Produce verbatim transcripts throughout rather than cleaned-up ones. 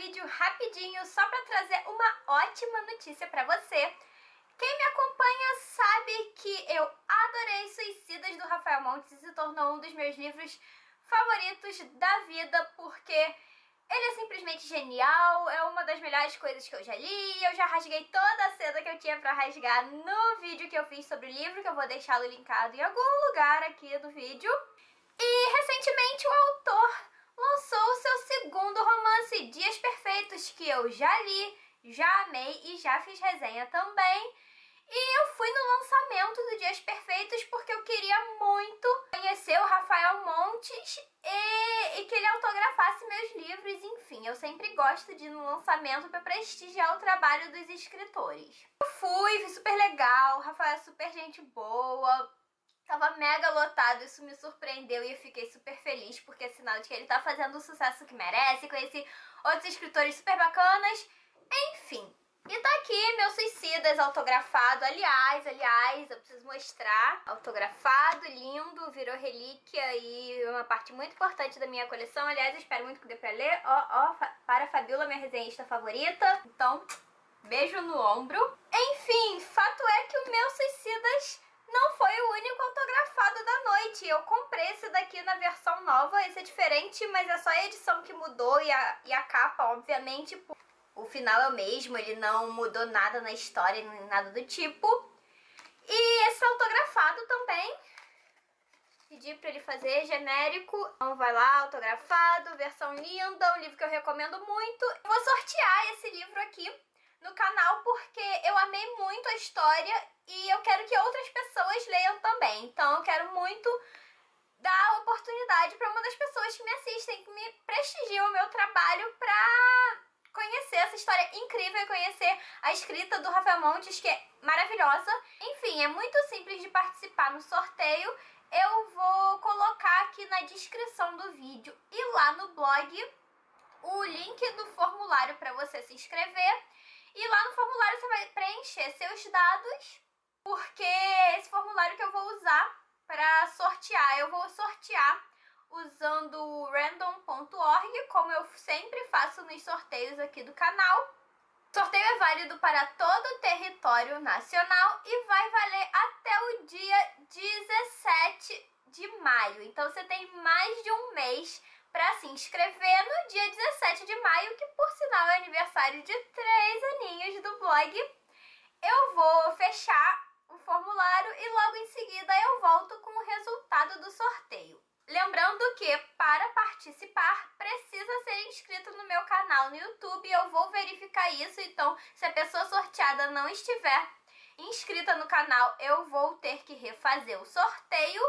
vídeo rapidinho só para trazer uma ótima notícia para você. Quem me acompanha sabe que eu adorei Suicidas, do Rafael Montes, e se tornou um dos meus livros favoritos da vida, porque ele é simplesmente genial, é uma das melhores coisas que eu já li. Eu já rasguei toda a seda que eu tinha pra rasgar no vídeo que eu fiz sobre o livro, que eu vou deixá-lo linkado em algum lugar aqui do vídeo. E recentemente o autor lançou o seu segundo romance, Dias Perfeitos, que eu já li, já amei e já fiz resenha também. E eu fui no lançamento do Dias Perfeitos porque eu queria muito conhecer o Rafael Montes e, e que ele autografasse meus livros. Enfim, eu sempre gosto de ir no lançamento para prestigiar o trabalho dos escritores. Eu fui, foi super legal, o Rafael é super gente boa, tava mega lotado, isso me surpreendeu e eu fiquei super feliz porque é sinal de que ele tá fazendo o sucesso que merece. Conheci outros escritores super bacanas, enfim. E tá aqui meu Suicidas autografado, aliás, aliás, eu preciso mostrar. Autografado, lindo, virou relíquia e uma parte muito importante da minha coleção. Aliás, eu espero muito que dê pra ler. Ó, ó, para a Fabiola, minha resenhista favorita. Então, beijo no ombro. Enfim, fato é que o meu Suicidas não foi o único autografado da noite. Eu comprei esse daqui na versão nova, esse é diferente, mas é só a edição que mudou e a, e a capa, obviamente. O final é o mesmo, ele não mudou nada na história, nem nada do tipo. E esse autografado também, pedi pra ele fazer genérico. Então vai lá, autografado, versão linda, um livro que eu recomendo muito. Eu vou sortear esse livro aqui no canal porque eu amei muito a história e eu quero que outras pessoas leiam também. Então eu quero muito dar a oportunidade para uma das pessoas que me assistem, que me prestigiam o meu trabalho, pra conhecer essa história incrível e conhecer a escrita do Rafael Montes, que é maravilhosa. Enfim, é muito simples de participar no sorteio. Eu vou colocar aqui na descrição do vídeo e lá no blog o link do formulário para você se inscrever. E lá no formulário você vai preencher seus dados, porque é esse formulário que eu vou usar para sortear. Eu vou sortear usando o random ponto org, como eu sempre faço nos sorteios aqui do canal. O sorteio é válido para todo o território nacional e vai valer até o dia dezessete de maio. Então você tem mais de um mês para se inscrever no dia dezessete de maio, que por sinal é aniversário de três aninhos do blog. Eu vou fechar o formulário e logo em seguida eu volto com o resultado do sorteio. Lembrando que para participar precisa ser inscrito no meu canal no YouTube. Eu vou verificar isso, então se a pessoa sorteada não estiver inscrita no canal, eu vou ter que refazer o sorteio.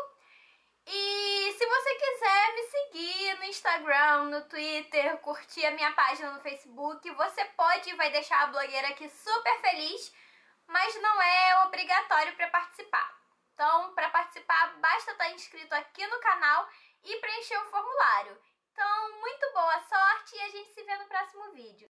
E se você quiser me seguir no Instagram, no Twitter, curtir a minha página no Facebook, você pode e vai deixar a blogueira aqui super feliz, mas não é obrigatório para participar. Então, para participar, basta estar inscrito aqui no canal e preencher o formulário. Então, muito boa sorte e a gente se vê no próximo vídeo.